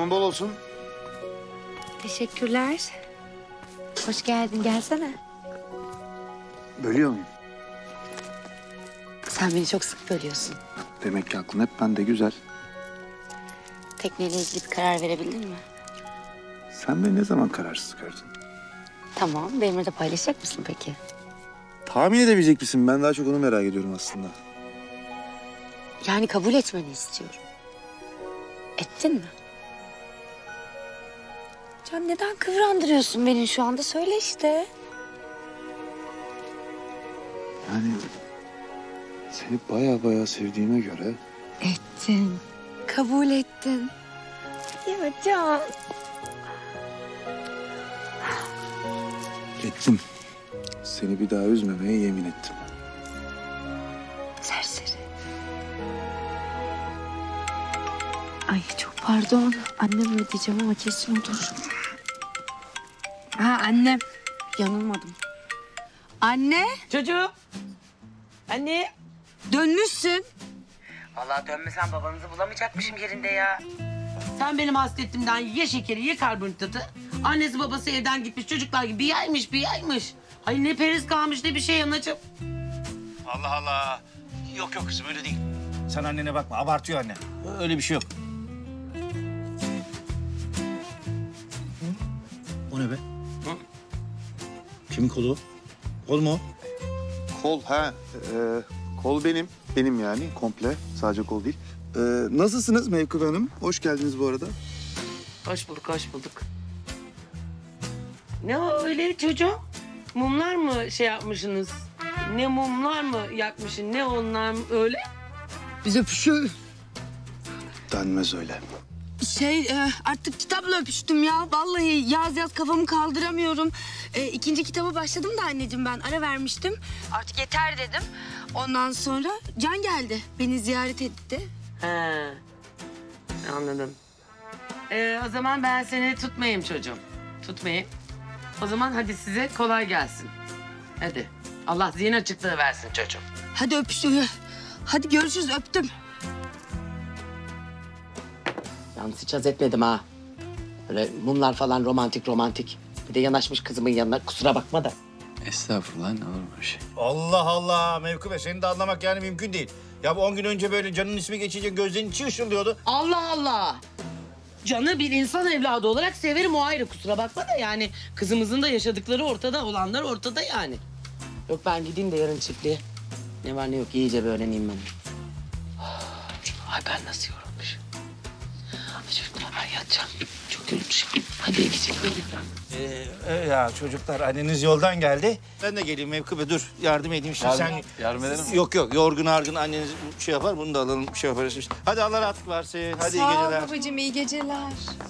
Akşamın bol olsun. Teşekkürler. Hoş geldin, gelsene. Bölüyor muyum? Sen beni çok sık bölüyorsun. Demek ki aklın hep bende, güzel. Tekneyle ilgili bir karar verebildin mi? Sen beni ne zaman kararsız gördün? Tamam, benimle de paylaşacak mısın peki? Tahmin edebilecek misin? Ben daha çok onu merak ediyorum aslında. Yani kabul etmeni istiyorum. Ettin mi? Can, neden kıvrandırıyorsun beni şu anda? Söyle işte. Yani seni baya sevdiğime göre... Ettin. Kabul ettin. Ya Can. Ettim. Seni bir daha üzmemeye yemin ettim. Serseri. Ay çok pardon. Annem mi diyeceğim ama kesin odur. Ha annem. Yanılmadım. Anne. Çocuğum. Anne. Dönmüşsün. Vallahi dönmesem babanızı bulamayacakmışım yerinde ya. Sen benim hasletimden ye şekeri ye karbonhidratı. Annesi babası evden gitmiş çocuklar gibi bir yaymış. Ay ne periz kalmış ne bir şey anacığım. Allah Allah. Yok kızım öyle değil. Sen annene bakma, abartıyor anne. Öyle bir şey yok. O ne be? Hı? Kimin kolu? Kol mu o? Kol ha. Kol benim. Benim yani komple. Sadece kol değil. Nasılsınız Mevkübe Hanım? Hoş geldiniz bu arada. Hoş bulduk. Ne o öyle çocuğum? Mumlar mı şey yapmışsınız? Ne mumlar mı yakmışsın? Ne onlar mı öyle? Biz öpüşüyoruz. Denmez öyle. Artık kitapla öpüştüm ya. Vallahi yaz kafamı kaldıramıyorum. İkinci kitaba başladım da anneciğim ben ara vermiştim. Artık yeter dedim. Ondan sonra Can geldi. Beni ziyaret etti. He. Anladım. O zaman ben seni tutmayayım çocuğum. Tutmayayım. O zaman hadi size kolay gelsin. Hadi. Allah zihin açıklığı versin çocuğum. Hadi öpüştüm. Hadi görüşürüz, öptüm. Yalnız hiç haz etmedim ha. Böyle mumlar falan romantik. Bir de yanaşmış kızımın yanına. Kusura bakma da. Estağfurullah, ne olur mu bir şey? Allah Allah Mevkübe, seni de anlamak yani mümkün değil. Ya bu 10 gün önce böyle Can'ın ismi geçince gözlerinin içi ışıldıyordu. Allah! Can'ı bir insan evladı olarak severim, o ayrı. Kusura bakma da yani kızımızın da yaşadıkları ortada, olanlar ortada yani. Yok ben gideyim de yarın çiftliğe. Ne var ne yok iyice bir öğreneyim ben. Ay ben nasıl yorulmuşum. Çocuklar ben yatacağım. Çok yorulmuşum. Hadi iyi geceler. Ya çocuklar anneniz yoldan geldi. Ben de geleyim Mevkübe, dur yardım edeyim şimdi sen. Yardım edelim mi? Yok yorgun argın anneniz şey yapar, bunu da alalım şey yaparız işte. Hadi Allah rahatlık versin. Hadi iyi geceler. Sağ ol babacığım, iyi geceler.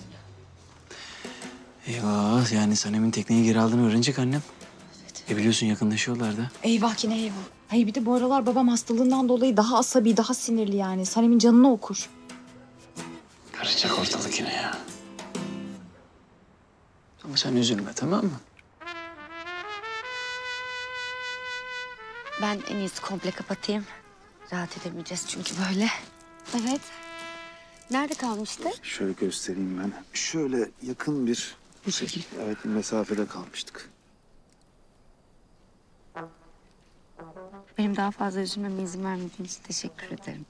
Eyvah, yani Sanem'in tekneyi geri aldığını öğrenecek annem. Evet. Biliyorsun yakınlaşıyorlar da. Eyvah yine eyvah. Hayır bir de bu aralar babam hastalığından dolayı daha asabi, daha sinirli yani. Sanem'in canını okur. Karışacak ortalık yine ya. Ama sen üzülme, tamam mı? Ben en iyisi komple kapatayım. Rahat edemeyeceğiz çünkü böyle. Evet. Nerede kalmıştı? Şöyle göstereyim ben. Şöyle yakın bir... Bu şekil. Evet, mesafede kalmıştık. Benim daha fazla üzülmeme izin vermediğin için teşekkür ederim.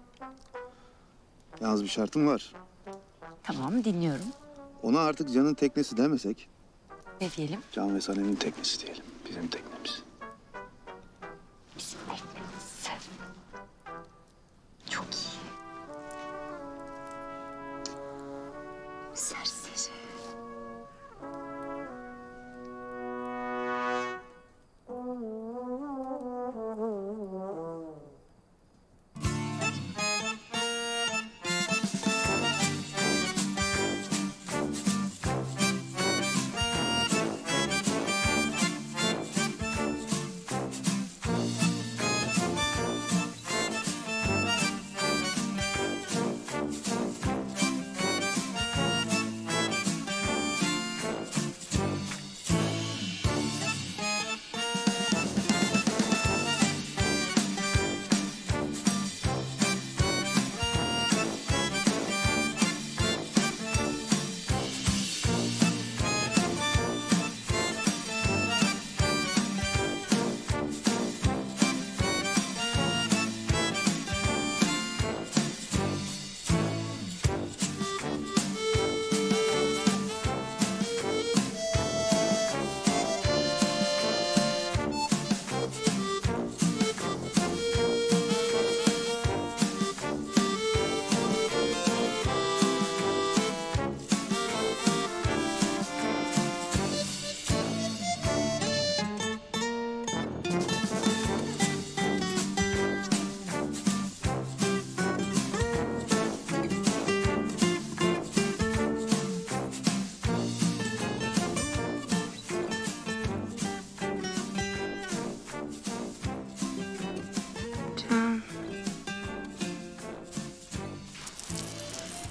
Yalnız bir şartım var. Tamam, dinliyorum. Ona artık Can'ın teknesi demesek... Ne diyelim? Can ve Sanem'in teknesi diyelim. Bizim teknemiz. Bizim teknemiz. Çok iyi. Serseri.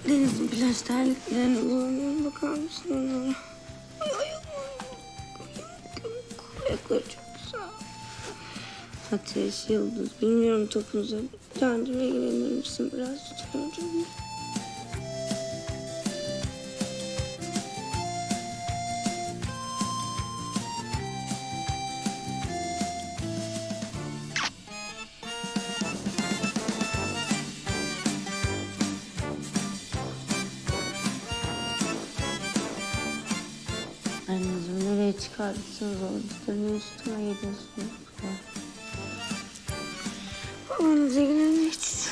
Deniz'in plaj terliklerine bulamıyorum. Bakar mısın ona? Ayakları çok güzel. Ateş, Yıldız, bilmiyorum topunuza. Kendime ilgilenir misin biraz lütfen canım? Anneciğim nereye çıkartıyorsunuz onu? Ne üstüme geliyorsunuz? Babanız ilgilenmek için.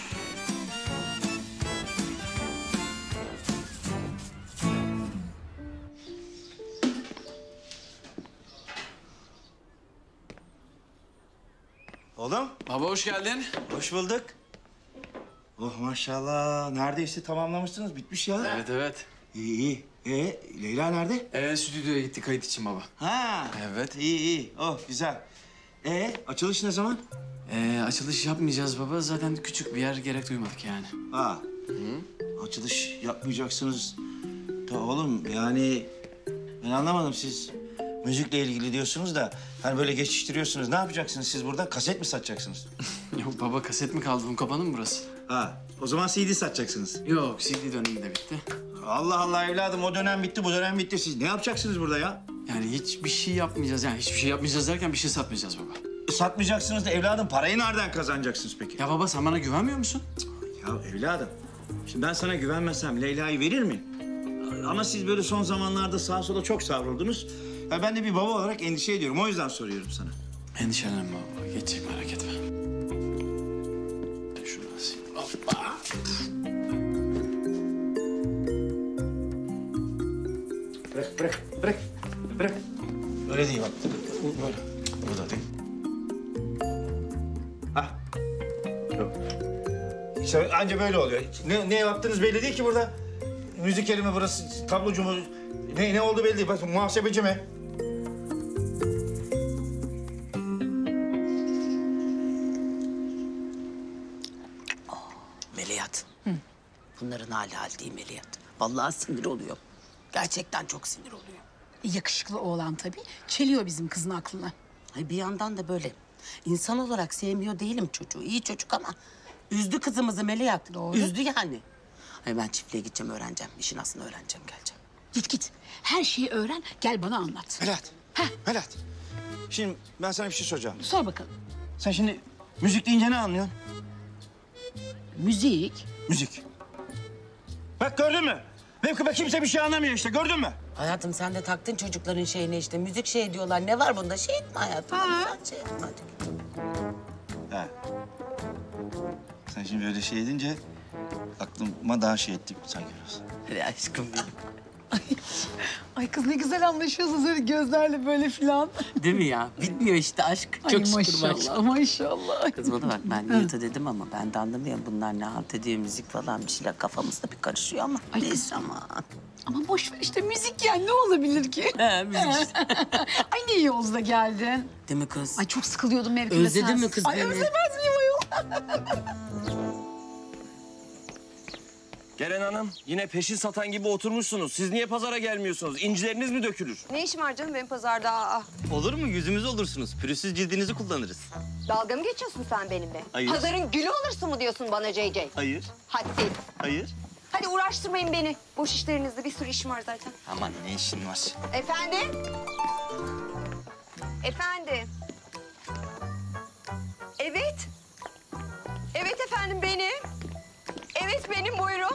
Oğlum, Baba hoş geldin. hoş bulduk. Oh maşallah, neredeyse tamamlamışsınız, bitmiş ya. Evet evet. İyi, iyi. Leyla nerede? Stüdyoya gitti kayıt için baba. Ha. Evet. İyi, iyi. Oh, güzel. Açılış ne zaman? Açılış yapmayacağız baba. Zaten küçük bir yer gerek duymadık yani. Ha. Açılış yapmayacaksınız. Ta oğlum yani ben anlamadım siz müzikle ilgili diyorsunuz da hani böyle geçiştiriyorsunuz. Ne yapacaksınız siz burada? Kaset mi satacaksınız? Yok baba kaset mi kaldı? Kapanı mı burası? Ha. O zaman CD satacaksınız. Yok CD dönemi de bitti. Allah Allah evladım o dönem bitti, bu dönem bitti. Siz ne yapacaksınız burada ya? Yani hiçbir şey yapmayacağız. Yani hiçbir şey yapmayacağız derken bir şey satmayacağız baba. Satmayacaksınız da evladım parayı nereden kazanacaksınız peki? Ya baba sen bana güvenmiyor musun? Ya evladım, şimdi ben sana güvenmesem Leyla'yı verir mi? Ama siz böyle son zamanlarda sağa sola çok savruldunuz. Ya ben de bir baba olarak endişe ediyorum. O yüzden soruyorum sana. Endişelenme baba. Geçecek merak etme. Şunu alayım. Hoppa. Bırak. Öyle değil bak. Böyle. Burada değil. Hah. Yok. İşte anca böyle oluyor. Ne yaptınız belli değil ki burada. Müzik elimi burası, tablocu mu? Ne oldu belli değil. Bak muhasebeci mi? Melihat. Bunların hali değil Melihat. Vallahi sinir oluyor. Gerçekten çok sinir oluyor. Yakışıklı oğlan tabii. Çeliyor bizim kızın aklına. Ay bir yandan da böyle insan olarak sevmiyor değilim çocuğu. İyi çocuk ama üzdü kızımızı Melihat. Doğru. Üzdü yani. Ay ben çiftliğe gideceğim öğreneceğim. İşin aslını öğreneceğim geleceğim. Git. Her şeyi öğren, gel bana anlat. Melahat. Şimdi ben sana bir şey soracağım. Sor bakalım. Sen şimdi müzik deyince ne anlıyorsun? Müzik. Müzik. Bak gördün mü? Mevkıbe kimse bir şey anlamıyor işte gördün mü? Hayatım sen de taktın çocukların şeyine işte. Müzik şey diyorlar. Ne var bunda? Şey etme hayatım. Ha. Sen şey etme hadi git. Ha. Sen şimdi öyle şey edince aklıma daha şey ettim sanki biraz. Hadi aşkım benim. Ay kız ne güzel anlaşıyorsunuz öyle gözlerle böyle filan. Değil mi ya? Bitmiyor işte aşk. Çok şükür maşallah. Kız bana bak ben Nihat'a dedim ama ben de anlamıyorum. Bunlar ne halt ediyor müzik falan bir şeyler kafamızda bir karışıyor ama. Ay Neyse ama. Ama boş ver işte müzik yani ne olabilir ki? He müzik işte. Ay ne iyi oldu da geldin. Değil mi kız? Ay çok sıkılıyordum Mevkime Özledin sensiz. mi kız Ay beni? özlemez miyim ayol? Gelen Hanım, yine peşin satan gibi oturmuşsunuz. Siz niye pazara gelmiyorsunuz? İncileriniz mi dökülür? Ne işim var canım benim pazarda? Aa, Olur mu? Yüzümüz olursunuz. Pürüzsüz cildinizi kullanırız. dalga mı geçiyorsun sen benimle? Hayır. Pazarın gülü olursun mu diyorsun bana JJ? Hayır, Hadsiz. hayır. Hadi uğraştırmayın beni. Boş işlerinizde bir sürü işim var zaten. Aman ne işin var? Efendim? Efendim? Evet. Evet efendim benim. Evet benim buyurun.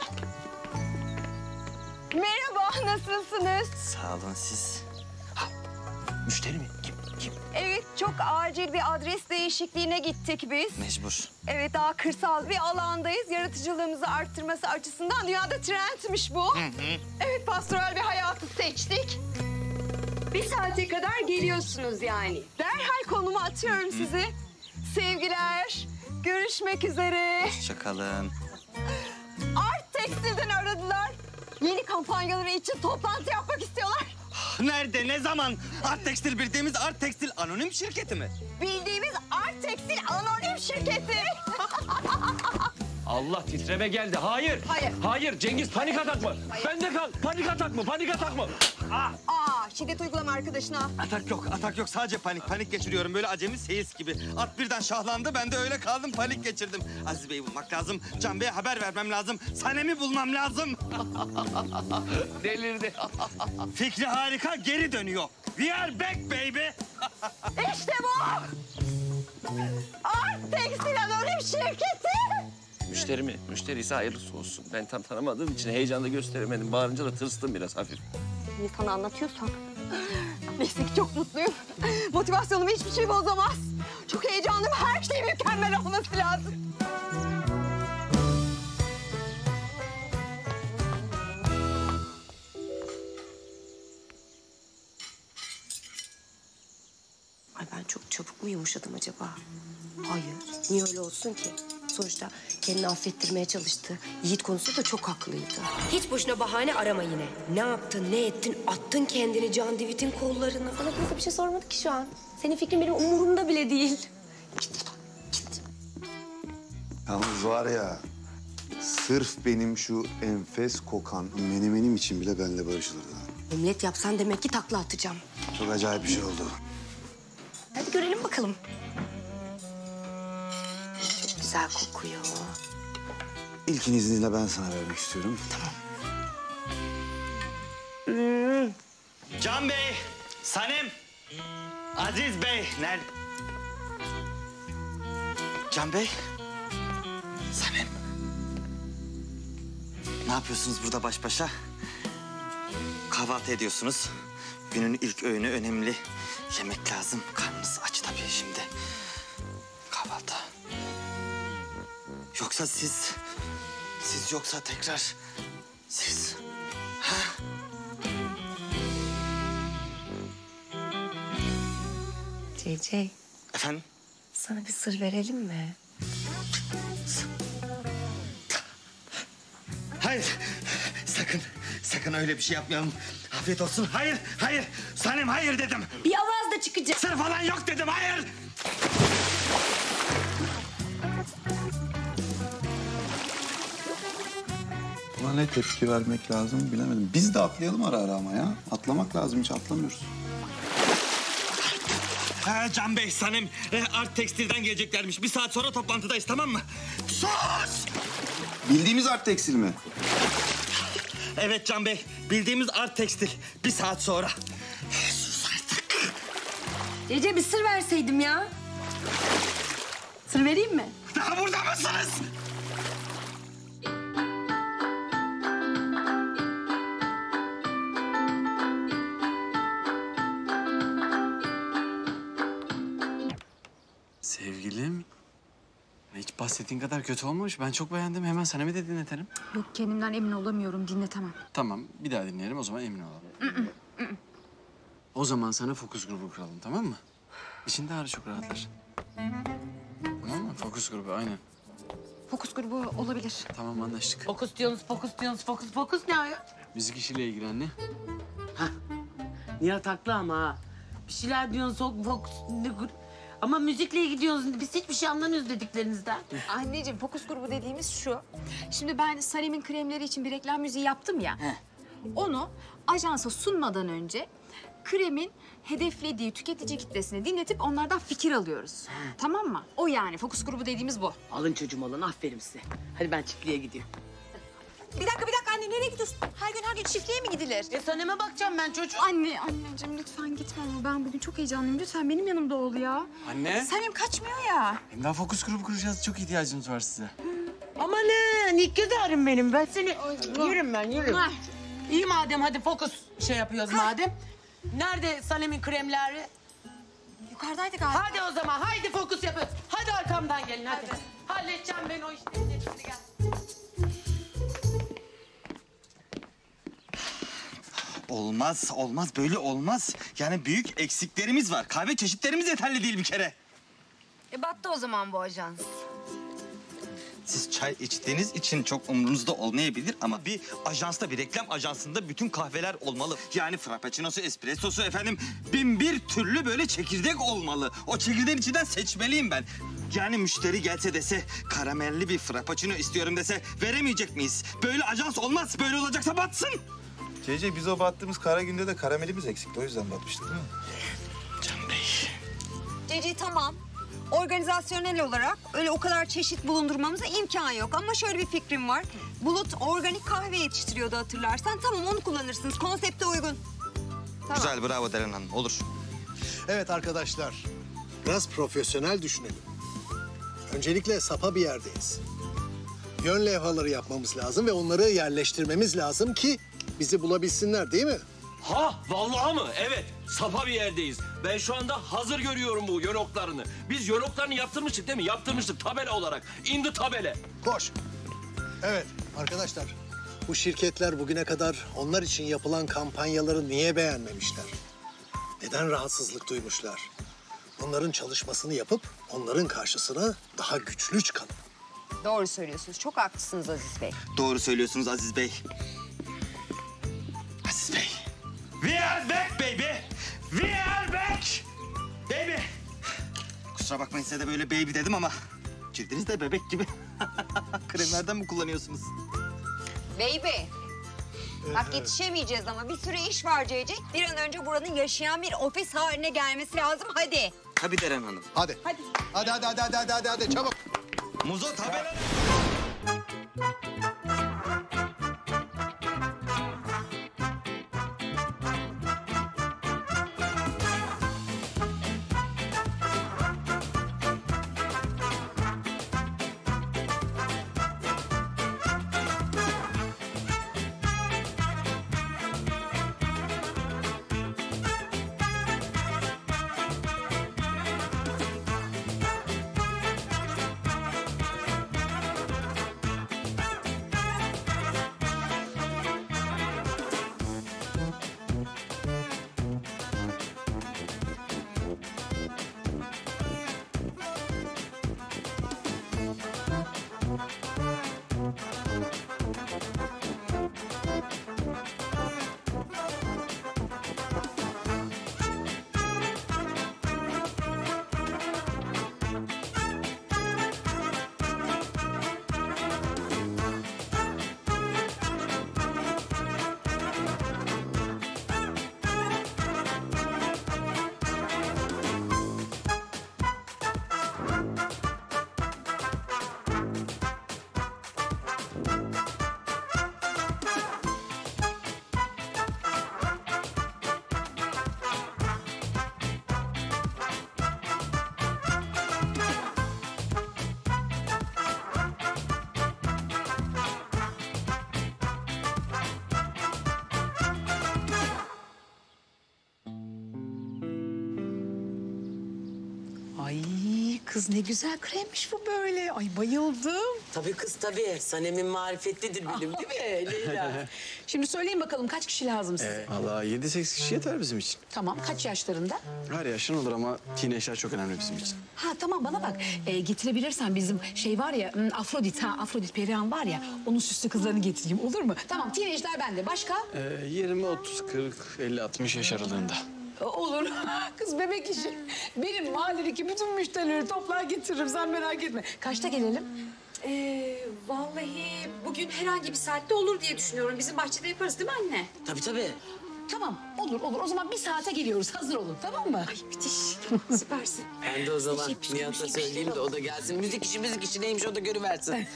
Merhaba nasılsınız? Sağ olun siz. Ha, müşteri mi? Kim? Evet çok acil bir adres değişikliğine gittik biz. Mecbur. Evet daha kırsal bir alandayız. Yaratıcılığımızı arttırması açısından dünyada trendmiş bu. Evet pastoral bir hayatı seçtik. Bir saate kadar geliyorsunuz yani. Derhal konumu atıyorum size. Sevgiler. Görüşmek üzere. Hoşçakalın. Art Tekstil'den aradılar. Yeni kampanyaları için toplantı yapmak istiyorlar. Nerede, ne zaman? Art Tekstil bildiğimiz Art Tekstil anonim şirketi mi? Bildiğimiz Art Tekstil anonim şirketi. Allah titreme geldi. Hayır. Hayır. Hayır Cengiz panik atak mı? Bende kal. Panik atak mı? Panik atak mı? Şiddet uygulama arkadaşına. Atak yok. Sadece panik geçiriyorum. Böyle acemi seyis gibi. At birden şahlandı, ben de öyle kaldım, panik geçirdim. Aziz Bey'i bulmak lazım, Can Bey'e haber vermem lazım. Sanem'i bulmam lazım. Delirdi. Fikri harika, geri dönüyor. We are back baby. İşte bu. Art Tekstil Anonim Şirketi. Müşteri mi? Müşteriyse hayırlısı olsun. Ben tam tanımadığım için heyecanla gösteremedim. Bağırınca da tırstım biraz hafif. Niye sana anlatıyorsam? Neyse ki çok mutluyum. Motivasyonumu hiçbir şey bozamaz. Çok heyecanlıyım. Her şey mükemmel olması lazım. Ay ben çok çabuk mu yumuşadım acaba? Hayır. Niye öyle olsun ki? Sonuçta kendini affettirmeye çalıştı. Yiğit konusunda da çok haklıydı. Hiç boşuna bahane arama yine. Ne yaptın, ne ettin? Attın kendini Can Divit'in kollarına. Sana kimse bir şey sormadı ki şu an. Senin fikrin benim umurumda bile değil. Git. Yalnız var ya, sırf benim şu enfes kokan menemenim için bile benimle barışılırdı. Emniyet yapsan demek ki takla atacağım. Çok acayip bir şey oldu. Hadi görelim bakalım. Çok güzel kokuyor. İlkin izniyle ben sana vermek istiyorum. Tamam. Can Bey, Sanem, Aziz Bey, nerede? Can Bey, Sanem. Ne yapıyorsunuz burada baş başa? Kahvaltı ediyorsunuz. Günün ilk öğünü önemli. Yemek lazım. Karnınız aç tabii şimdi. Kahvaltı. Yoksa siz yoksa tekrar siz. Ha? CC, Efendim? sana bir sır verelim mi? Hayır. Sakın öyle bir şey yapmayalım. Afiyet olsun. Hayır. Sanem hayır dedim. Bir avaz da çıkacak. Sır falan yok dedim. Hayır. Buna ne tepki vermek lazım bilemedim. Biz de atlayalım ara ara ama ya. Atlamak lazım, hiç atlamıyoruz. Can Bey, Sanem Art Tekstil'den geleceklermiş. 1 saat sonra toplantıdayız, tamam mı? Sus! Bildiğimiz Art Tekstil mi? Evet Can Bey, bildiğimiz Art Tekstil. 1 saat sonra. Sus artık. CC bir sır verseydim ya. Sır vereyim mi? Daha burada mısınız? Sevgilim, hiç bahsettiğin kadar kötü olmamış. Ben çok beğendim. Hemen sana de dinletelim. Yok, kendimden emin olamıyorum. Dinletemem. Tamam, bir daha dinleyelim. O zaman emin olalım. O zaman sana fokus grubu kuralım, tamam mı? İçinde ağrı çok rahatlar. Tamam mı? Fokus grubu, aynen. Fokus grubu olabilir. Tamam, anlaştık. Fokus diyorsunuz, fokus ne ya? Müzik işiyle ilgili anne. Nihat haklı ama ha. Bir şeyler diyorsun, fokus... Ama müzikle ilgili diyorsunuz. Biz hiçbir şey anlamıyoruz dediklerinizden. Anneciğim, fokus grubu dediğimiz şu. Şimdi ben Sanem'in kremleri için bir reklam müziği yaptım ya. Onu ajansa sunmadan önce kremin hedeflediği tüketici kitlesini dinletip onlardan fikir alıyoruz. Tamam mı? O yani fokus grubu dediğimiz bu. Alın çocuğum alın, aferin size. Hadi ben çiftliğe gidiyorum. Bir dakika anne, nereye gidiyorsun? Her gün çiftliğe mi gidilir? Sanem'e bakacağım ben çocuğum. Anneciğim lütfen gitme ama ben bugün çok heyecanlıyım. Lütfen benim yanımda ol ya. Anne. Sanem kaçmıyor ya. Hem daha fokus grubu kuracağız. Çok ihtiyacımız var size. Amanın ilk göz ağrım benim. Ben seni yürüm. İyi madem hadi fokus şey yapıyoruz madem. Nerede Sanem'in kremleri? Yukarıdaydı galiba. Hadi o zaman haydi fokus yapın. Hadi arkamdan gelin hadi. Halledeceğim ben o işleri. Hadi gel. Olmaz böyle olmaz. Yani büyük eksiklerimiz var. Kahve çeşitlerimiz yeterli değil bir kere. Battı o zaman bu ajans. Siz çay içtiğiniz için çok umurunuzda olmayabilir ama bir ajansta, bir reklam ajansında bütün kahveler olmalı. Yani frappuccinosu, espressosu efendim 1001 türlü böyle çekirdek olmalı. O çekirdeğin içinden seçmeliyim ben. Yani müşteri gelse dese karamelli bir frappuccino istiyorum dese veremeyecek miyiz? Böyle ajans olmaz. Böyle olacaksa batsın. CC biz o battığımız kara günde de karamelimiz eksikti. O yüzden batmıştık değil mi? Can Bey. Cici tamam. Organizasyonel olarak öyle o kadar çeşit bulundurmamıza imkan yok. Ama şöyle bir fikrim var. Bulut organik kahve yetiştiriyordu hatırlarsan. Tamam onu kullanırsınız. Konsepte uygun. Tamam. Güzel, bravo Deren Hanım. Olur. Evet arkadaşlar, biraz profesyonel düşünelim. Öncelikle sapa bir yerdeyiz. Yön levhaları yapmamız lazım ve onları yerleştirmemiz lazım ki bizi bulabilsinler, değil mi? Ha vallahi mı? Evet. Sapa bir yerdeyiz. Ben şu anda hazır görüyorum bu yönoklarını. Biz yönoklarını yaptırmıştık değil mi? Yaptırmıştık tabela olarak. İndi tabela. Koş. Evet arkadaşlar, bu şirketler bugüne kadar onlar için yapılan kampanyaları niye beğenmemişler? Neden rahatsızlık duymuşlar? Onların çalışmasını yapıp onların karşısına daha güçlü çıkalım. Doğru söylüyorsunuz. Çok haklısınız Aziz Bey. Doğru söylüyorsunuz Aziz Bey. Aziz Bey. We are back baby. We are back. Baby. Kusura bakmayın size de böyle baby dedim ama cildiniz de bebek gibi. Kremlerden mi kullanıyorsunuz? Baby. Bak yetişemeyeceğiz ama bir sürü iş var Cece. Bir an önce buranın yaşayan bir ofis haline gelmesi lazım. Hadi. Tabii Deren Hanım. Hadi. Hadi. Hadi çabuk. Muzo tabela. Ay kız ne güzel kremmiş bu böyle. Ay bayıldım. Tabii kız tabii. Sanem'in marifetlidir bilim değil mi Leyla? Şimdi söyleyin bakalım kaç kişi lazım size? Vallahi 7-8 kişi yeter bizim için. Tamam kaç yaşlarında? Her yaşın olur ama teenage'ler çok önemli bizim için. Ha tamam bana bak. Getirebilirsen bizim şey var ya Afrodit Perihan var ya onun süslü kızlarını getireyim olur mu? Tamam teenage'ler bende. Başka? 20, 30, 40, 50, 60 yaş aralığında. Olur. Kız bebek işi. Benim mahalledeki bütün müşterileri toplar getiririm sen merak etme. Kaçta gelelim? Vallahi bugün herhangi bir saatte olur diye düşünüyorum. Bizim bahçede yaparız değil mi anne? Tabii tabii. Tamam olur. O zaman bir saate geliyoruz. Hazır olun tamam mı? Ay Müthiş. Süpersin. Ben de o zaman Nihat'a söyleyeyim de o da gelsin. Müzik işi neymiş o da görüversin.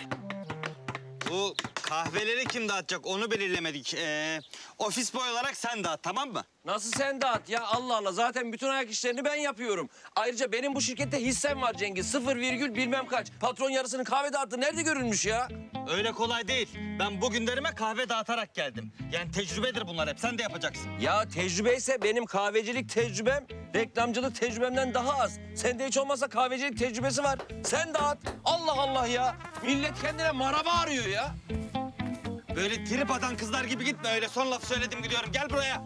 Bu kahveleri kim dağıtacak onu belirlemedik. Ofis boy olarak sen dağıt tamam mı? Nasıl sen dağıt ya Allah Allah zaten bütün ayak işlerini ben yapıyorum. Ayrıca benim bu şirkette hissem var Cengiz 0, bilmem kaç. Patron yarısını kahve dağıttı nerede görülmüş ya? Öyle kolay değil. Ben bu günlerime kahve dağıtarak geldim. Yani tecrübedir bunlar hep. Sen de yapacaksın. Ya tecrübeyse benim kahvecilik tecrübem reklamcılık tecrübemden daha az. Sende hiç olmazsa kahvecilik tecrübesi var. Sen dağıt. Allah Allah ya. Millet kendine maraba arıyor ya. Böyle trip atan kızlar gibi gitme öyle. Son laf söyledim gidiyorum. Gel buraya.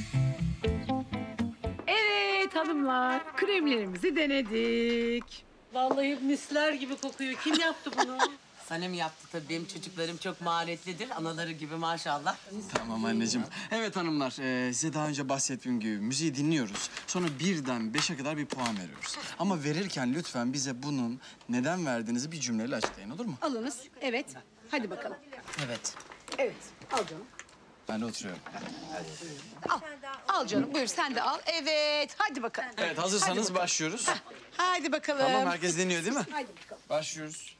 Evet hanımlar kremlerimizi denedik. Vallahi misler gibi kokuyor. Kim yaptı bunu? Sanem yaptı tabii. Benim çocuklarım çok maharetlidir. Anaları gibi maşallah. Tamam anneciğim. Evet hanımlar, size daha önce bahsettiğim gibi müziği dinliyoruz. Sonra 1'den 5'e kadar bir puan veriyoruz. Ama verirken lütfen bize bunun neden verdiğinizi bir cümleyle açıklayın, olur mu? Alınız. Evet. Hadi bakalım. Evet. Evet. Al canım. Ben de oturuyorum. Al. Al canım. Buyur sen de al. Evet. Hadi bakalım. Evet, hazırsanız Hadi başlıyoruz. Hadi bakalım. Tamam, herkes dinliyor değil mi? Hadi bakalım. Başlıyoruz.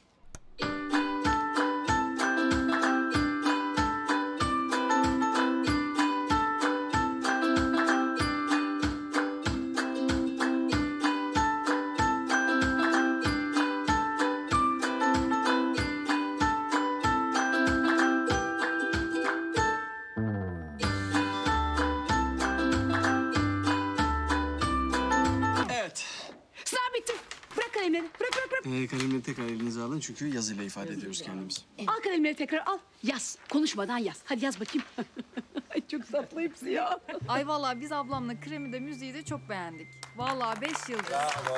Evet. Sınav bitti. Bırak kalemleri. Bırak. Kalemleri tekrar elinize alın çünkü yazıyla ifade ediyoruz kendimizi. Al kalemleri tekrar al. Yaz. Konuşmadan yaz. Hadi yaz bakayım. Ay çok tatlı hepsi ya. Ay vallahi biz ablamla kremi de müziği de çok beğendik. Vallahi 5 yıldız.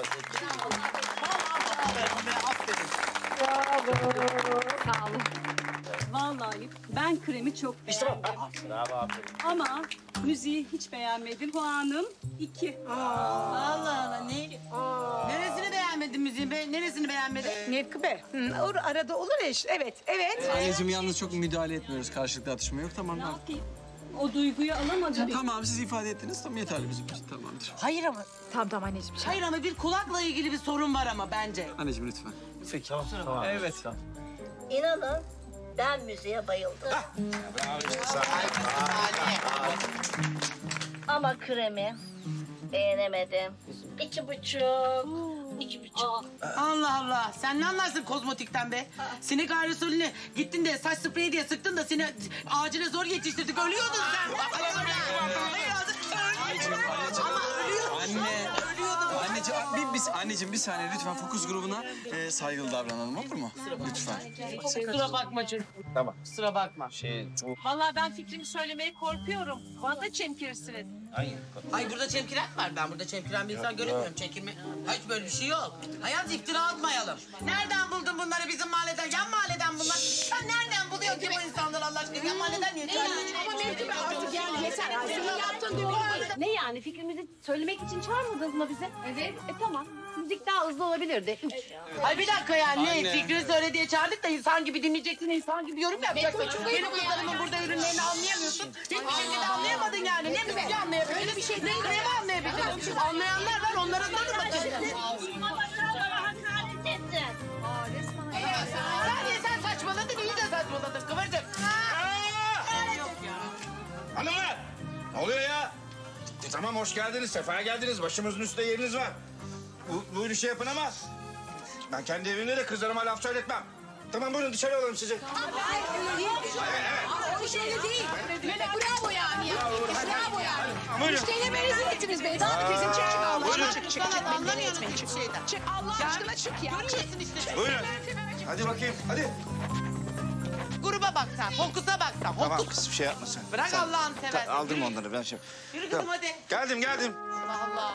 Sağ olun. Vallahi ben kremi çok beğendim. Ama müziği hiç beğenmedim. Puanım 2. Allah Allah ne? Neresini beğenmedin müziğin? Neresini beğenmedin? Mevkıbe. Arada olur eş. Evet. Anneciğim yalnız çok müdahale etmiyoruz. Karşılıklı atışma yok. Tamam. Ne yapayım? O duyguyu alamadım. Tamam, siz ifade ettiniz. Tamam, yeterli bizim için. Tamamdır. Hayır ama. Tamam anneciğim. Hayır ama bir kulakla ilgili bir sorun var ama bence. Anneciğim lütfen. Peki, tamam. Evet. İnanın ben müziğe bayıldım. Ama kremi beğenemedim. 2,5. 2,5. Allah Allah. Sen ne anlarsın kozmetikten be? Sinek aerosolünü gittin de saç spreyi diye sıktın da seni acile zor yetiştirdik. Ölüyordun sen. Anneciğim bir saniye lütfen fokus grubuna saygılı davranalım, olur mu? Lütfen. Kusura bakma çocuğum. Tamam. Kusura bakma. Vallahi ben fikrimi söylemeye korkuyorum. Bana çemkirirsiniz. Ay burada çemkiren var. Ben burada çemkiren bir insan göremiyorum. Çekilme. Hiç böyle bir şey yok. Hayat iftira atmayalım. Nereden buldun bunları bizim mahalleden? Yan mahalleden bunlar. Sen nereden buluyorsun ki bu insanları Allah aşkına? Yan mahalleden niye çağırıyorsun? Ama Mevkıbe artık yani yeter. Senin yaptığın diyor. Ne yani fikrimizi söylemek için çağırmadınız mı bize? Evet. Tamam. Müzik daha hızlı olabilirdi. 3. Ay bir dakika yani ne? Anne. Fikrini söyle diye çağırdık da insan gibi dinleyeceksin, insan gibi yorum yapacaksın. Benim kızlarımın burada ürünlerini anlayamıyorsun. Hiçbir şekilde anlayamadın yani. Ne müziği anlayabildiniz, bir şey ne kremi anlayabildiniz. Anlayanlar var, onlara sorun bakın. Sen saçmaladın, iyi de saçmaladın Kıvırcık. Hanımlar! Ne oluyor ya? Tamam, hoş geldiniz, sefaya geldiniz. Başımızın üstünde yeriniz var. Buyurun şey yapın ama ben kendi evimde de kızlarıma laf söyletmem. Tamam, buyurun dışarı alalım sizi. O şöyle değil. Bravo yani. Bravo yani. Buyurun. Müşteriye beni rezil ettiniz beni. Tamam kızım çık Allah aşkına çık. Anlamıyorum hiçbir şeyden. Çık Allah aşkına çık ya. Göreceksin işte. Buyurun. Hadi bakayım, hadi. Gruba bak sen, fokusa bak sen. Tamam Fokus. kız, bir şey yapma sen. Bırak Sen- Allah'ını seversen. Aldırma onları, ben şey... Yürü kızım hadi. Geldim. Allah Allah.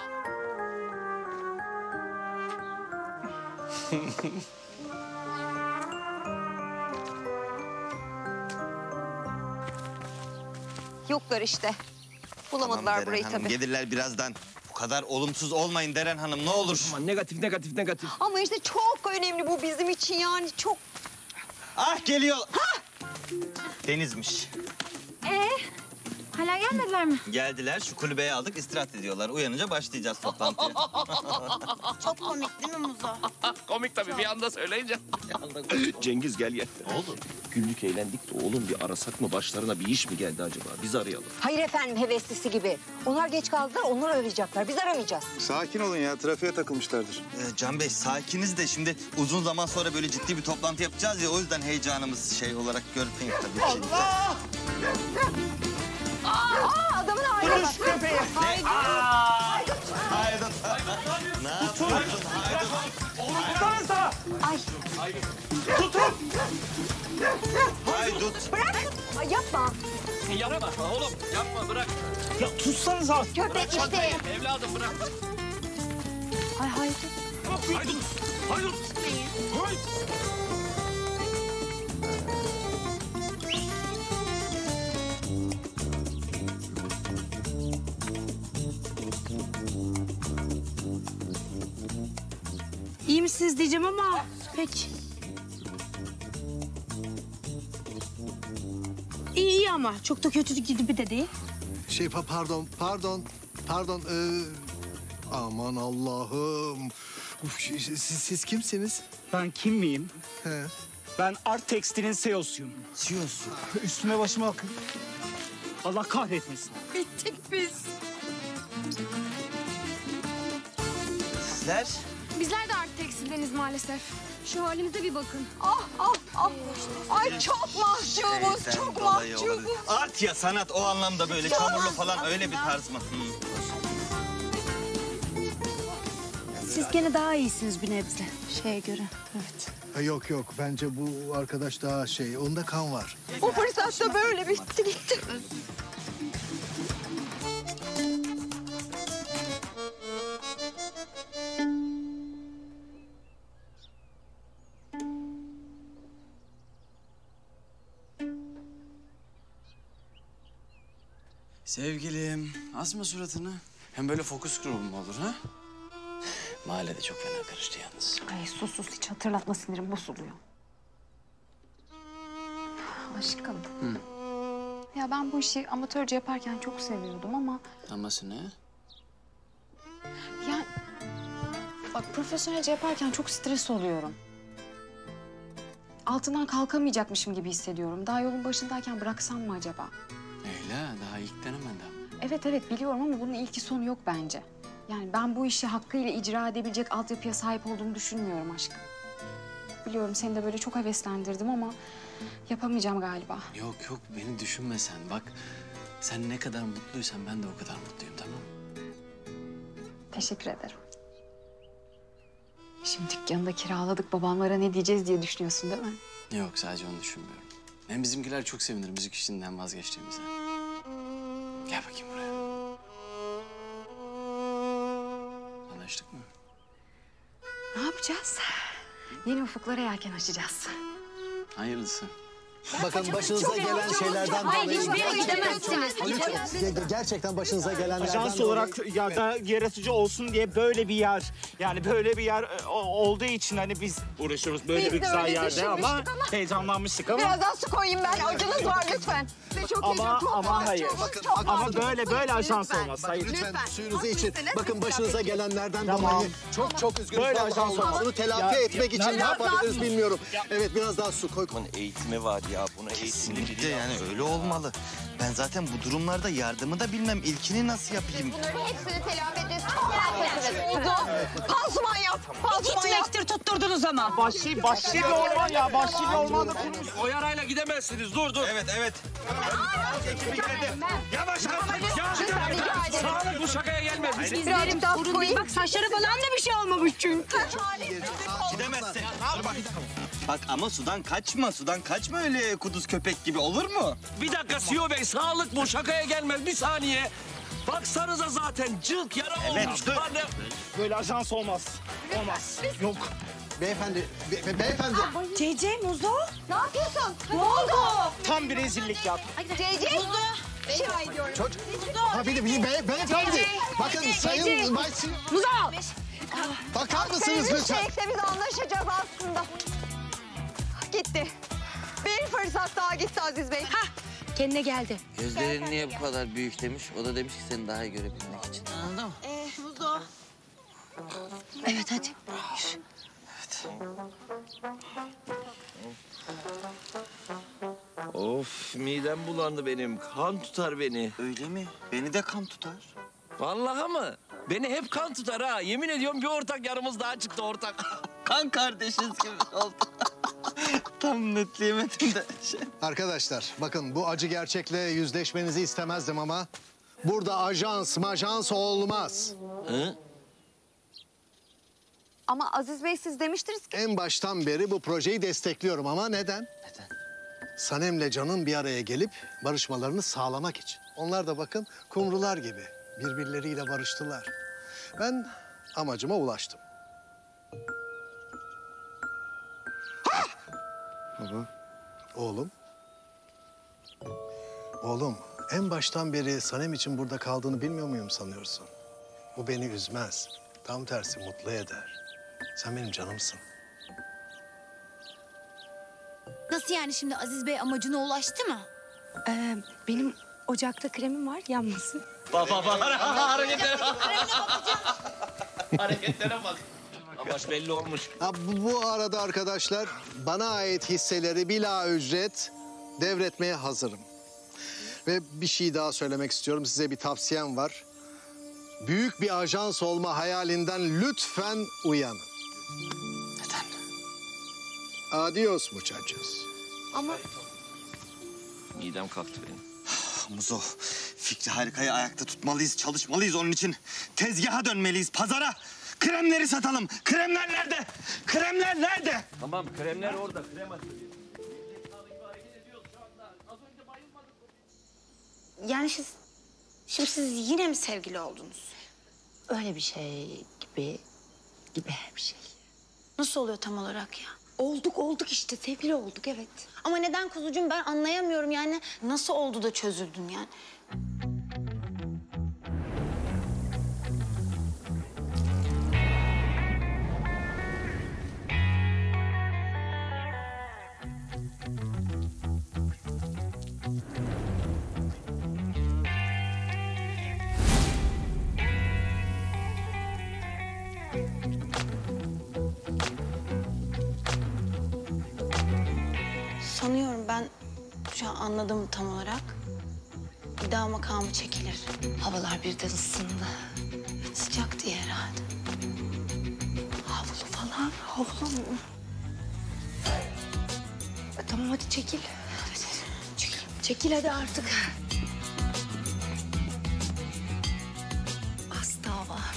Yoklar işte. Bulamadılar Tamam Deren burayı Hanım, tabii. gelirler birazdan. Bu kadar olumsuz olmayın Deren Hanım, ne olur. Negatif. Ama işte çok önemli bu bizim için yani çok. Ah geliyor. Deniz'miş. Hala gelmediler mi? Geldiler, şu kulübeye aldık, istirahat ediyorlar. Uyanınca başlayacağız toplantıya. Çok komik değil mi Muzo? Komik tabii bir anda söyleyince. Cengiz gel. Oğlum güllük eğlendik de oğlum bir arasak mı, başlarına bir iş mi geldi acaba? Biz arayalım. Hayır efendim heveslisi gibi. Onlar geç kaldılar onlar arayacaklar biz aramayacağız. Sakin olun ya, trafiğe takılmışlardır. Can Bey, sakiniz de şimdi uzun zaman sonra böyle ciddi bir toplantı yapacağız ya... ...o yüzden heyecanımız şey olarak görmeyin tabii. Allah! Adamın haline bak. köpeği. Haydut. Haydut. Ne yapıyorsun Haydut? Ay. Tutun! Haydut. Bırak. Ay, yapma. Yapma oğlum, yapma bırak. Ya tutsanıza. Köpek işte. Evladım bırak. Ay Haydut. Haydut. Hayır. Hayır. İyi misiniz diyeceğim ama pek. İyi ama çok da kötü gibi de değil. Pardon. Aman Allah'ım. Uf, siz kimsiniz? Ben kim miyim? He. Ben Art Textil'in CEO'suyum. CEO'su. Üstüme başıma bakın. Allah kahretmesin. Bittik biz. Sizler? Bizler de Art Tekstil'deniz maalesef. Şu halimize bir bakın. Ay çok mahcubuz, çok mahcubuz. Art ya sanat o anlamda böyle çamurlu falan öyle bir tarz mı? Siz gene daha iyisiniz bir nebze şeye göre. Evet. Yok bence bu arkadaş daha onda kan var. Bu fırsat da böyle bitti gitti. Sevgilim, asma suratını. Hem böyle fokus grubum olur ha? Mahallede çok fena karıştı yalnız. Ay sus hiç hatırlatma, sinirim bozuluyor. Aşkım. Hı. Ya ben bu işi amatörce yaparken çok seviyordum ama Aması ne? yani bak profesyonelce yaparken çok stres oluyorum. Altından kalkamayacakmışım gibi hissediyorum. Daha yolun başındayken bıraksam mı acaba? Leyla daha ilk denemeden. Evet biliyorum ama bunun ilki sonu yok bence. Yani ben bu işi hakkıyla icra edebilecek altyapıya sahip olduğumu düşünmüyorum aşkım. Biliyorum seni de böyle çok heveslendirdim ama yapamayacağım galiba. Yok beni düşünme sen. Bak sen ne kadar mutluysan ben de o kadar mutluyum, tamam mı? Teşekkür ederim. Şimdi dükkanı da kiraladık, babamlara ne diyeceğiz diye düşünüyorsun değil mi? Yok sadece onu düşünmüyorum. Hem bizimkiler çok sevinir müzik işinden vazgeçtiğimize. Gel bakayım buraya. Anlaştık mı? Ne yapacağız? Yeni ufuklara yelken açacağız. Hayırlısı. Bakın başınıza gelen şeylerden Hayır, dolayı... hiçbir yere gidemezsiniz. Gerçekten başınıza gelenlerden Ajans dolayı... olarak ya da yaratıcı olsun diye böyle bir yer. Yani böyle bir yer olduğu için hani biz uğraşıyoruz böyle Biz bir de güzel öyle yerde düşünmüştük ama ama- heyecanlanmıştık ama. Biraz daha su koyayım ben. Acınız var lütfen. Size çok Ama hayır. Ama böyle ajans olmaz. Hayır. Lütfen suyunuzu için. Bakın başınıza gelenlerden Tamam. dolayı çok üzgünüm. Böyle Vallahi ajans olmaz. Bunu telafi Ya, etmek için ne yapabiliriz bilmiyorum. Evet biraz daha su koy. Bunun eğitimi var ya. Buna eğitimli biri Kesinlikle yani öyle olmalı. Ben zaten bu durumlarda yardımı da bilmem. İlkini nasıl yapayım? Bunların hepsini telafi edeceğiz. Pansuman yap. Pansuman yap. tutturdunuz ama. Vahşi bir orman ya. Vahşi bir ormanda kurmuş. O yarayla gidemezsiniz. Dur. Evet. Yavaş kalk. Sağlık bu şakaya gelmez. Birazcık daha su koyayım. Bak saçları falan da bir şey olmamış çünkü. Gidemezsin. Bak ama sudan kaçma öyle kuduz köpek gibi olur mu? Bir dakika CEO Bey, sağlık bu şakaya gelmez. Bir saniye. Baksanıza zaten cılk yara olmuş. dur. Anne. Böyle ajans olmaz. Olmaz. Yok. Beyefendi. CC Muzo. Ne yapıyorsun? Ne oldu? Tam bir rezillik ya. CC. Rica ediyorum. Ha bir de beyefendi. Bakın sayın Muzo. bakar mısınız Sevgili lütfen? Şeyh'le biz anlaşacağız aslında. Gitti. Bir fırsat daha gitti Aziz Bey. Kendine geldi. Gözlerin niye bu kadar büyük demiş. O da demiş ki seni daha iyi görebilmek için. Anladın mı? Muzo. Evet hadi. Of midem bulandı benim. Kan tutar beni. Öyle mi? Beni de kan tutar. Vallahi mı? Beni hep kan tutar ha. Yemin ediyorum bir ortak yarımız daha çıktı ortak. Kan kardeşiz gibi oldu. Tam netleyemedim de. Arkadaşlar bakın bu acı gerçekle yüzleşmenizi istemezdim ama... ...burada majans olmaz. Hı? Ama Aziz Bey siz demiştiniz ki... En baştan beri bu projeyi destekliyorum ama neden? Sanem'le Can'ın bir araya gelip barışmalarını sağlamak için. Onlar da bakın kumrular gibi birbirleriyle barıştılar. Ben amacıma ulaştım. Baba. Oğlum. Oğlum, en baştan beri Sanem için burada kaldığını bilmiyor muyum sanıyorsun? Bu beni üzmez. Tam tersi mutlu eder. Sen benim canımsın. Nasıl yani şimdi Aziz Bey amacına ulaştı mı? Benim ocakta kremim var, yanmasın. Baba hareketlere bak. Hareketlere bak. Amaç belli olmuş. Bu arada arkadaşlar, bana ait hisseleri bila ücret devretmeye hazırım. Ve bir şey daha söylemek istiyorum. Size bir tavsiyem var. Büyük bir ajans olma hayalinden lütfen uyanın. Neden? Adios muchachos. Ama Midem kalktı benim. Muzo, Fikri Harika'yı ayakta tutmalıyız, çalışmalıyız onun için. Tezgaha dönmeliyiz, pazara. Kremleri satalım. Kremler nerede? Kremler nerede? Tamam kremler orada. Krem atıyor. Yani şimdi siz yine mi sevgili oldunuz? Öyle bir şey gibi bir şey. Nasıl oluyor tam olarak ya? Olduk işte sevgili olduk evet. Ama neden kuzucuğum ben anlayamıyorum yani. Nasıl oldu da çözüldün yani? Sanıyorum ben şu an anladım tam olarak. Bir daha makamı çekilir. Havalar birden ısındı. Sıcak diye herhalde. Havlu falan, havlu mu? Tamam hadi çekil. Çekil hadi artık. Az daha var.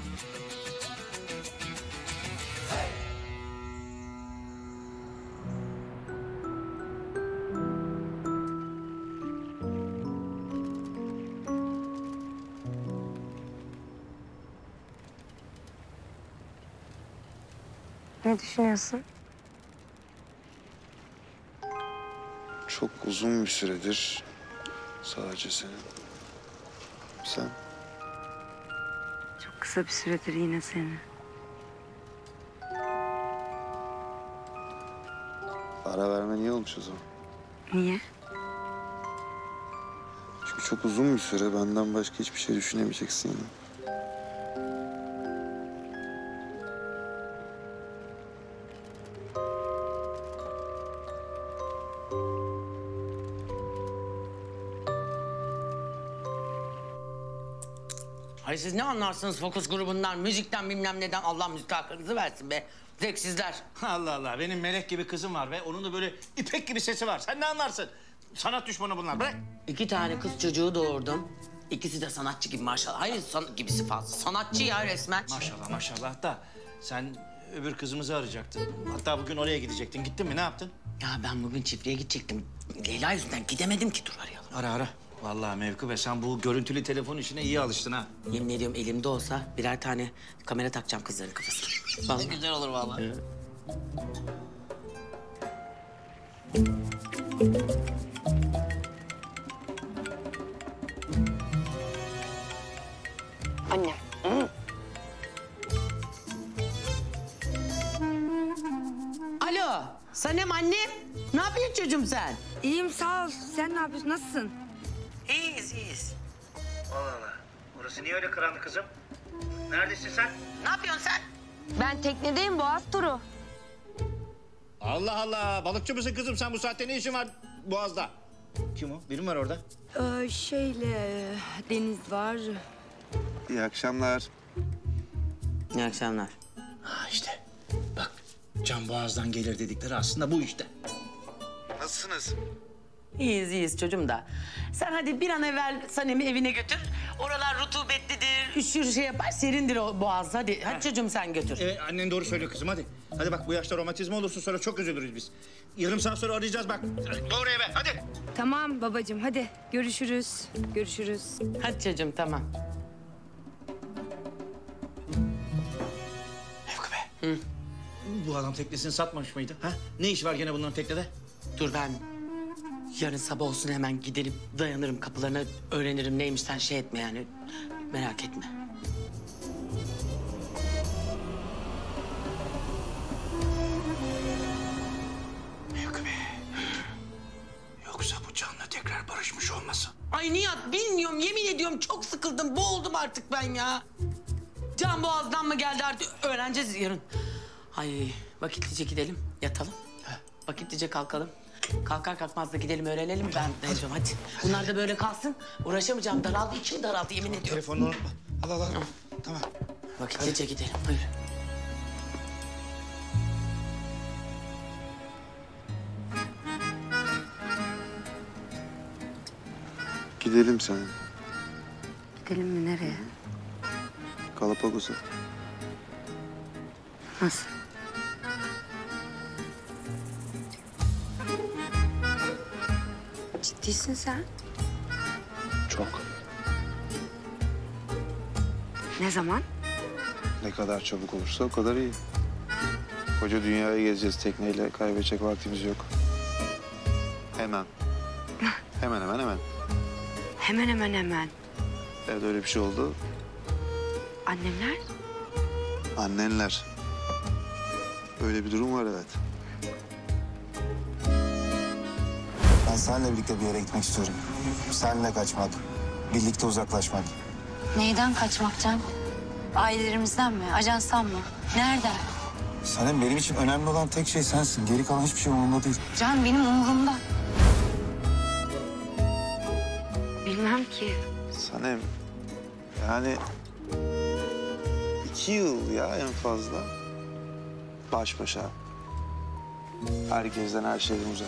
Ne düşünüyorsun? Çok uzun bir süredir sadece senin. Sen. Çok kısa bir süredir yine seni. Ara vermen iyi olmuş o zaman. Niye? Çünkü çok uzun bir süre benden başka hiçbir şey düşünemeyeceksin yine. Hayır siz ne anlarsınız fokus grubundan, müzikten bilmem neden Allah müstahaklarınızı versin be. Zevksizler. Allah Allah, benim melek gibi kızım var be. Onun da böyle ipek gibi sesi var. Sen ne anlarsın? Sanat düşmanı bunlar, bırak. 2 tane kız çocuğu doğurdum. İkisi de sanatçı gibi maşallah. Hayır gibisi fazla. Sanatçı ya resmen. Maşallah maşallah da sen öbür kızımızı arayacaktın. Hatta bugün oraya gidecektin. Gittin mi, ne yaptın? Ya ben bugün çiftliğe gidecektim. Leyla yüzünden gidemedim ki, dur arayalım. Ara. Vallahi Mevku be, sen bu görüntülü telefon işine iyi alıştın ha. Yemin ediyorum elimde olsa birer tane kamera takacağım kızların kafasına. Vallahi. Güzel olur vallahi. Annem. Alo, Sanem annem. Ne yapıyorsun çocuğum sen? İyiyim sağ ol. Sen ne yapıyorsun? Nasılsın? İyiyiz. Allah Allah. Orası niye öyle karanlık kızım? Neredesin sen? Ne yapıyorsun sen? Ben teknedeyim Boğaz turu. Allah Allah, balıkçı mısın kızım sen? Bu saatte ne işin var Boğaz'da? Kim o? Biri mi var orada? Deniz var. İyi akşamlar. İyi akşamlar. Ha işte, bak Can Boğaz'dan gelir dedikleri aslında bu işte. Nasılsınız? İyiyiz çocuğum da. Sen hadi bir an evvel Sanem'i evine götür. Oralar rutubetlidir, üşür şey yapar, serindir o boğaz. Hadi çocuğum sen götür. Evet, annen doğru söylüyor kızım, hadi. Hadi bak, bu yaşta romatizma olursun, sonra çok üzülürüz biz. Yarım saat sonra arayacağız bak. Doğru eve, hadi. Tamam babacığım hadi görüşürüz. Görüşürüz. Hadi çocuğum tamam. Mevku be. Hı. Bu adam teknesini satmamış mıydı? Ha? Ne iş var gene bunların teknede? Dur ben yarın sabah olsun hemen gidelim. Dayanırım kapılarına öğrenirim neymiş sen şey etme yani. Merak etme. Yoksa bu Can'la tekrar barışmış olmasın? Ay Nihat bilmiyorum yemin ediyorum çok sıkıldım. Boğuldum artık ben ya. Can boğazdan mı geldi artık öğreneceğiz yarın. Ay vakitlice gidelim yatalım. Vakitlice kalkalım. Kalkar kalkmaz da gidelim öğrenelim ben diyeceğim hadi. Bunlar da böyle kalsın. Uğraşamayacağım daraldı içim daraldı yemin ediyorum. Telefonunu unutma. Al. Tamam. Vakitlice gidelim buyur. Gidelim sen. Gidelim mi nereye? Galapagos'a. Nasıl? Ciddisin sen? Çok. Ne zaman? Ne kadar çabuk olursa o kadar iyi. Koca dünyayı gezeceğiz tekneyle. Kaybedecek vaktimiz yok. Hemen. Hemen. Hemen. Evet öyle bir şey oldu. Annemler? Annenler. Öyle bir durum var evet. Ben seninle birlikte bir yere gitmek istiyorum. Seninle kaçmak, birlikte uzaklaşmak. Neyden kaçmak Can? Ailelerimizden mi? Ajanstan mı? Nereden? Sanem benim için önemli olan tek şey sensin. Geri kalan hiçbir şey umurumda değil. Can benim umurumda. Bilmem ki. Sanem. Yani 2 yıl ya en fazla. Baş başa. Herkesten her şeyden uzak.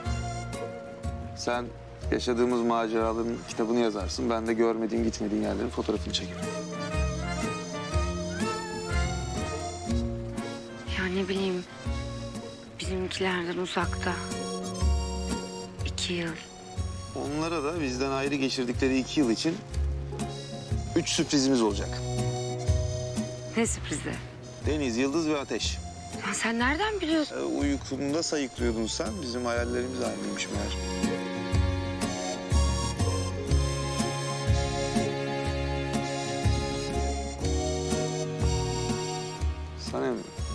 Sen yaşadığımız maceraların kitabını yazarsın. Ben de görmediğin, gitmediğin yerlerin fotoğrafını çekerim. Ya ne bileyim. Bizimkilerden uzakta. 2 yıl. Onlara da bizden ayrı geçirdikleri 2 yıl için 3 sürprizimiz olacak. Ne sürprizi? Deniz, yıldız ve ateş. Ya sen nereden biliyorsun? Uykumda sayıklıyordun sen. Bizim hayallerimiz aynıymış meğer. Sanem.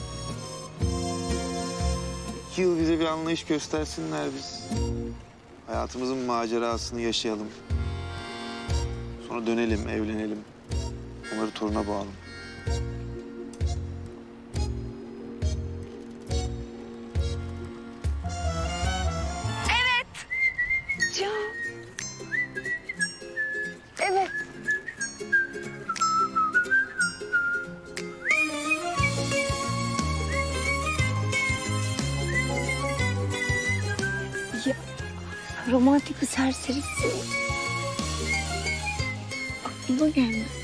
2 yıl bize bir anlayış göstersinler biz. Hayatımızın macerasını yaşayalım. Sonra dönelim, evlenelim. Onları toruna bağalım. Evet. Can. Evet. Ya, romantik bir serserisin. Aklıma gelmez.